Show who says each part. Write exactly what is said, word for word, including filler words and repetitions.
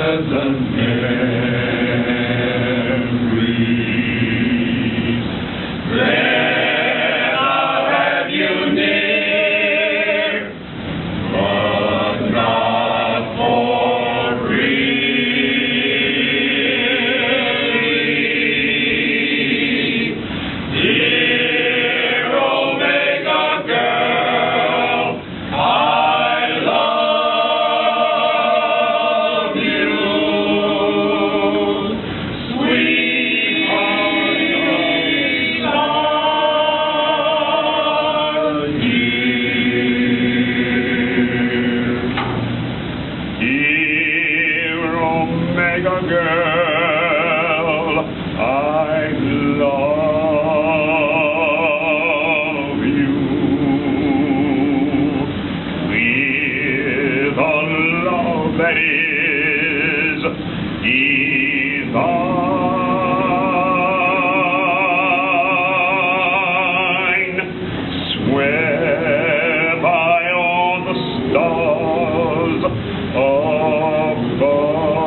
Speaker 1: pleasant memories. Then I'll have you near, but not for really. Dear Omega girl, I love you. Sweetheart, dear Omega girl, I love you with a love that is divine. Swear by all the stars above.